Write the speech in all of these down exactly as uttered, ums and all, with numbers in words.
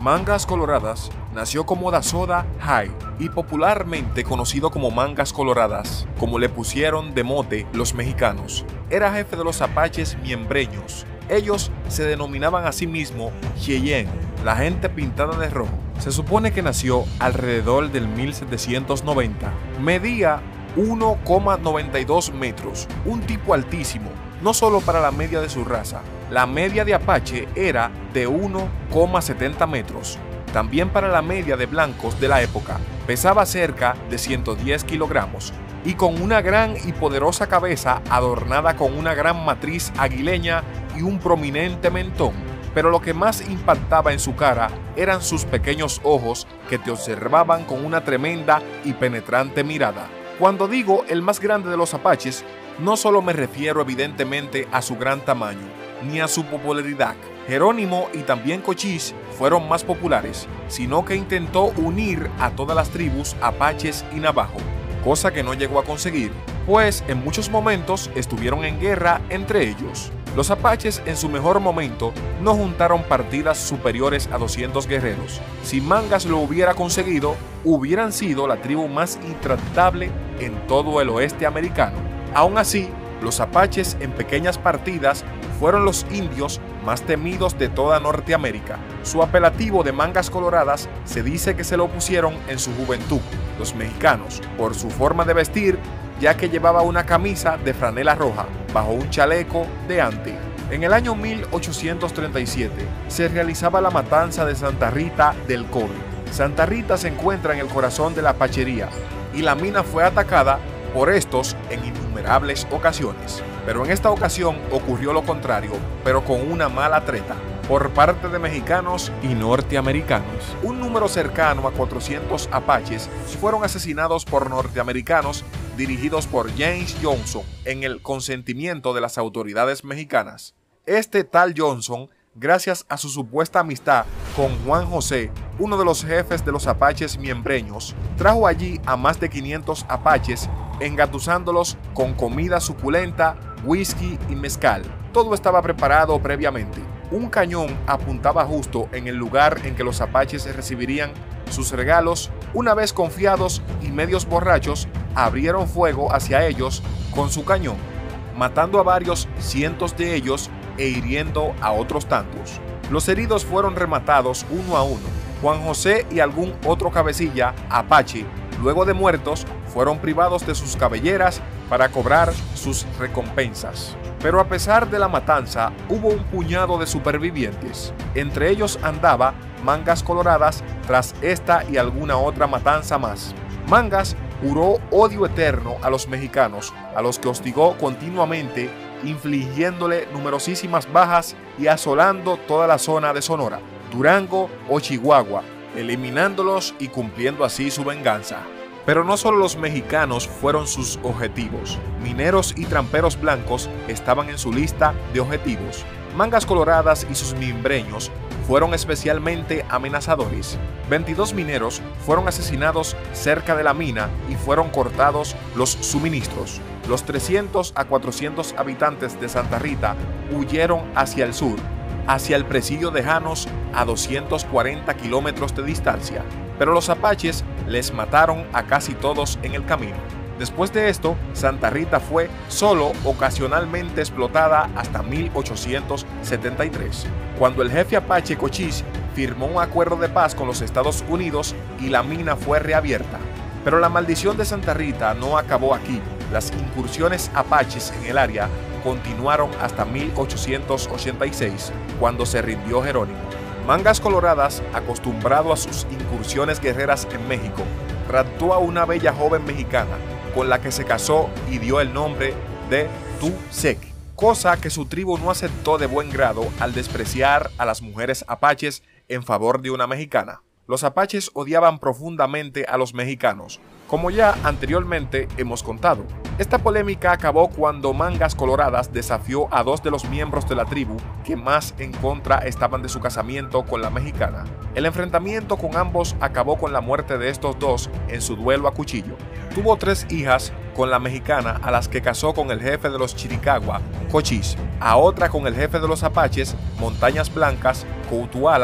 Mangas Coloradas nació como Dasoda High y popularmente conocido como Mangas Coloradas, como le pusieron de mote los mexicanos. Era jefe de los apaches miembreños. Ellos se denominaban a sí mismos Cheyenne, la gente pintada de rojo. Se supone que nació alrededor del mil setecientos noventa. Medía uno coma noventa y dos metros, un tipo altísimo, no solo para la media de su raza. La media de Apache era de uno coma setenta metros. También para la media de blancos de la época, pesaba cerca de ciento diez kilogramos y con una gran y poderosa cabeza adornada con una gran matriz aguileña y un prominente mentón. Pero lo que más impactaba en su cara eran sus pequeños ojos que te observaban con una tremenda y penetrante mirada. Cuando digo el más grande de los apaches, no solo me refiero evidentemente a su gran tamaño, ni a su popularidad. Jerónimo y también Cochise fueron más populares, sino que intentó unir a todas las tribus apaches y navajo, cosa que no llegó a conseguir, pues en muchos momentos estuvieron en guerra entre ellos. Los apaches en su mejor momento no juntaron partidas superiores a doscientos guerreros. Si Mangas lo hubiera conseguido, hubieran sido la tribu más intractable en todo el oeste americano. Aún así, los apaches en pequeñas partidas fueron los indios más temidos de toda Norteamérica. Su apelativo de Mangas Coloradas se dice que se lo pusieron en su juventud los mexicanos por su forma de vestir, ya que llevaba una camisa de franela roja bajo un chaleco de ante. En el año mil ochocientos treinta y siete se realizaba la matanza de Santa Rita del Cobre. Santa Rita se encuentra en el corazón de la apachería y la mina fue atacada por estos en innumerables ocasiones. Pero en esta ocasión ocurrió lo contrario, pero con una mala treta por parte de mexicanos y norteamericanos. Un número cercano a cuatrocientos apaches fueron asesinados por norteamericanos dirigidos por James Johnson en el consentimiento de las autoridades mexicanas. Este tal Johnson, gracias a su supuesta amistad con Juan José, uno de los jefes de los apaches miembreños, trajo allí a más de quinientos apaches, engatusándolos con comida suculenta, whisky y mezcal. Todo estaba preparado previamente. Un cañón apuntaba justo en el lugar en que los apaches recibirían sus regalos. Una vez confiados y medios borrachos, abrieron fuego hacia ellos con su cañón, matando a varios cientos de ellos e hiriendo a otros tantos. Los heridos fueron rematados uno a uno. Juan José y algún otro cabecilla apache, luego de muertos, fueron privados de sus cabelleras para cobrar sus recompensas. Pero a pesar de la matanza, hubo un puñado de supervivientes. Entre ellos andaba Mangas Coloradas tras esta y alguna otra matanza más. Mangas juró odio eterno a los mexicanos, a los que hostigó continuamente, infligiéndole numerosísimas bajas y asolando toda la zona de Sonora, Durango o Chihuahua, eliminándolos y cumpliendo así su venganza. Pero no solo los mexicanos fueron sus objetivos. Mineros y tramperos blancos estaban en su lista de objetivos. Mangas Coloradas y sus miembreños fueron especialmente amenazadores. veintidós mineros fueron asesinados cerca de la mina y fueron cortados los suministros. Los trescientos a cuatrocientos habitantes de Santa Rita huyeron hacia el sur, hacia el presidio de Janos a doscientos cuarenta kilómetros de distancia, pero los apaches les mataron a casi todos en el camino. Después de esto, Santa Rita fue solo ocasionalmente explotada hasta mil ochocientos setenta y tres, cuando el jefe apache Cochise firmó un acuerdo de paz con los Estados Unidos y la mina fue reabierta. Pero la maldición de Santa Rita no acabó aquí. Las incursiones apaches en el área continuaron hasta mil ochocientos ochenta y seis, cuando se rindió Jerónimo. Mangas Coloradas, acostumbrado a sus incursiones guerreras en México, raptó a una bella joven mexicana, con la que se casó y dio el nombre de Tu-Sec, cosa que su tribu no aceptó de buen grado al despreciar a las mujeres apaches en favor de una mexicana. Los apaches odiaban profundamente a los mexicanos, como ya anteriormente hemos contado. Esta polémica acabó cuando Mangas Coloradas desafió a dos de los miembros de la tribu que más en contra estaban de su casamiento con la mexicana. El enfrentamiento con ambos acabó con la muerte de estos dos en su duelo a cuchillo. Tuvo tres hijas con la mexicana, a las que casó con el jefe de los Chiricahua, Cochise, a otra con el jefe de los apaches, Montañas Blancas, Coutuala,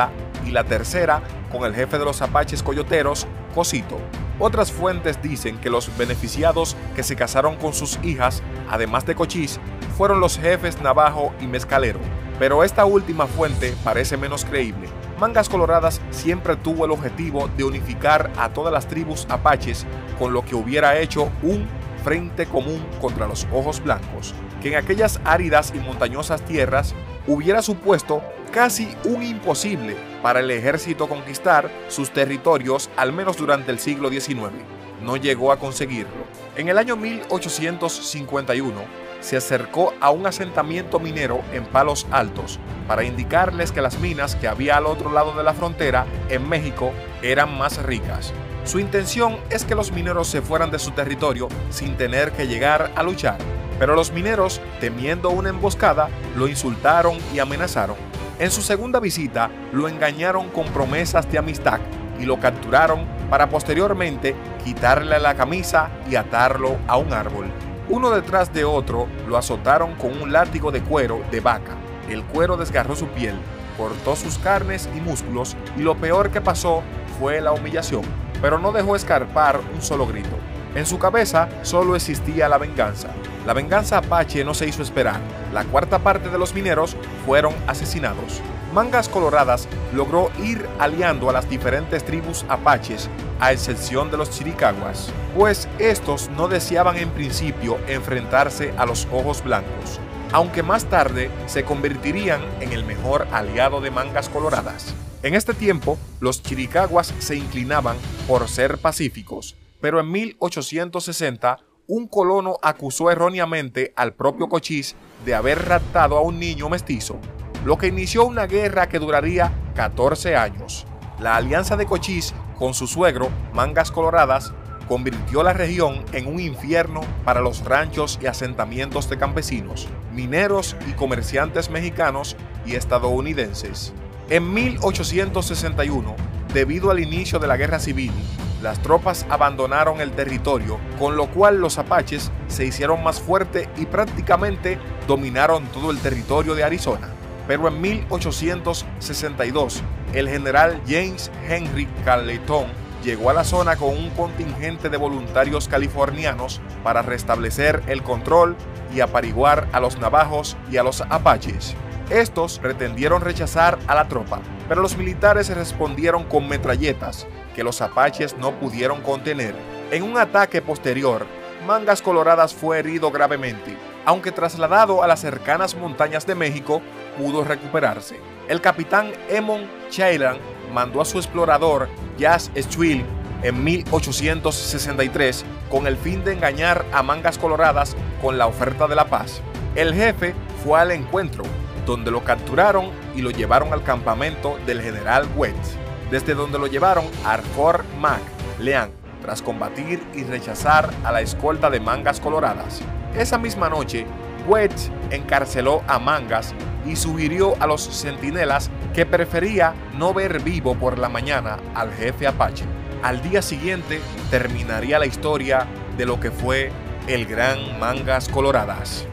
y la tercera con el jefe de los apaches coyoteros, Cosito. Otras fuentes dicen que los beneficiados que se casaron con sus hijas, además de Cochise, fueron los jefes Navajo y Mescalero, pero esta última fuente parece menos creíble. Mangas Coloradas siempre tuvo el objetivo de unificar a todas las tribus apaches, con lo que hubiera hecho un frente común contra los Ojos Blancos, que en aquellas áridas y montañosas tierras hubiera supuesto casi un imposible para el ejército conquistar sus territorios, al menos durante el siglo diecinueve. No llegó a conseguirlo. En el año mil ochocientos cincuenta y uno se acercó a un asentamiento minero en Palos Altos para indicarles que las minas que había al otro lado de la frontera, en México, eran más ricas. Su intención es que los mineros se fueran de su territorio sin tener que llegar a luchar, pero los mineros, temiendo una emboscada, lo insultaron y amenazaron. En su segunda visita, lo engañaron con promesas de amistad y lo capturaron para posteriormente quitarle la camisa y atarlo a un árbol. Uno detrás de otro lo azotaron con un látigo de cuero de vaca. El cuero desgarró su piel, cortó sus carnes y músculos, y lo peor que pasó fue la humillación, pero no dejó escapar un solo grito. En su cabeza solo existía la venganza. La venganza apache no se hizo esperar. La cuarta parte de los mineros fueron asesinados. Mangas Coloradas logró ir aliando a las diferentes tribus apaches, a excepción de los chiricahuas, pues estos no deseaban en principio enfrentarse a los Ojos Blancos, aunque más tarde se convertirían en el mejor aliado de Mangas Coloradas. En este tiempo, los chiricahuas se inclinaban por ser pacíficos, pero en mil ochocientos sesenta, un colono acusó erróneamente al propio Cochise de haber raptado a un niño mestizo, lo que inició una guerra que duraría catorce años. La alianza de Cochise con su suegro, Mangas Coloradas, convirtió la región en un infierno para los ranchos y asentamientos de campesinos, mineros y comerciantes mexicanos y estadounidenses. En mil ochocientos sesenta y uno, debido al inicio de la guerra civil, las tropas abandonaron el territorio, con lo cual los apaches se hicieron más fuertes y prácticamente dominaron todo el territorio de Arizona. Pero en mil ochocientos sesenta y dos, el general James Henry Carleton llegó a la zona con un contingente de voluntarios californianos para restablecer el control y apaciguar a los navajos y a los apaches. Estos pretendieron rechazar a la tropa, pero los militares respondieron con metralletas que los apaches no pudieron contener. En un ataque posterior, Mangas Coloradas fue herido gravemente, aunque trasladado a las cercanas montañas de México, pudo recuperarse. El capitán Emon Chaylan mandó a su explorador Jas Schwill en mil ochocientos sesenta y tres con el fin de engañar a Mangas Coloradas con la oferta de la paz. El jefe fue al encuentro, donde lo capturaron y lo llevaron al campamento del general Wetz, desde donde lo llevaron a Fort McLean tras combatir y rechazar a la escolta de Mangas Coloradas. Esa misma noche, Wetz encarceló a Mangas y sugirió a los centinelas que prefería no ver vivo por la mañana al jefe apache. Al día siguiente terminaría la historia de lo que fue el gran Mangas Coloradas.